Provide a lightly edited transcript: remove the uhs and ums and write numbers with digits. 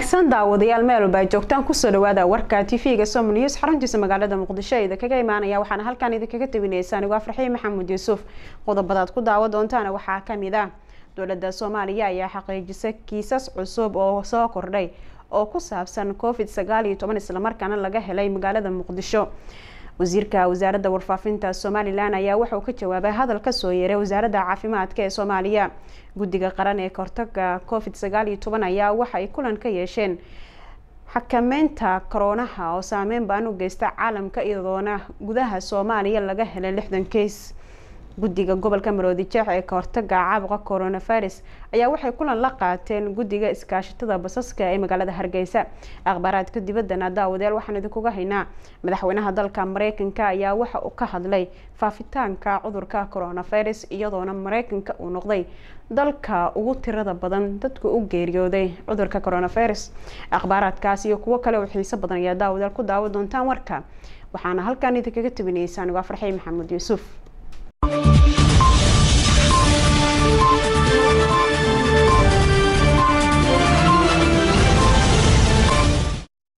wanaagsan daawadayaal meel walba joogtaan ku soo dhawaada warka TV-ga Som News xaruntiisa magaalada Muqdisho ee kaga imaanaya waxaan halkan idinkaga tabinaysaa anigu Farxiin Maxamuud Yuusuf qodobadaad ku daawa doontaan waxaa kamid ah dowladda Soomaaliya ayaa xaqiijisay kiisas cusub oo soo kordhay oo ku saabsan COVID-19 isla markaana laga helay magaalada Muqdisho wasiirka wasaaradda warfaafinta Soomaaliland ayaa wuxuu ka jawaabay hadal ka soo yeeray wasaaradda caafimaadka ee Soomaaliya guddiga qaran ee kahortagga COVID-19 ayaa waxa ay kulan ka yeesheen xakameynta koronaha oo saameyn baan u geystay caalamka iyadoona gudaha Soomaaliya laga helay 60 case guddiga gobolka Maroodijeex ee kahortagga caabuqa coronavirus ayaa waxay kulan la qaateen guddiga iskaashatada basaska ee magaalada Hargeysa akhbaraadka dibadda daawadayaal waxaan idinkuga haynaa madaxweynaha dalka Mareykanka ayaa waxa uu ka hadlay faafitaanka cudurka coronavirus iyadoona Mareykanka uu noqday dalka ugu tirada badan dadka u geeriyooday cudurka coronavirus akhbaraadkaas iyo kuwa kale oo xiiso badan ayaa daawadayaal ku daawa doontaan warka waxaana halkan idinkaga tabinaysaa anigu Farxiin Maxamuud Yuusuf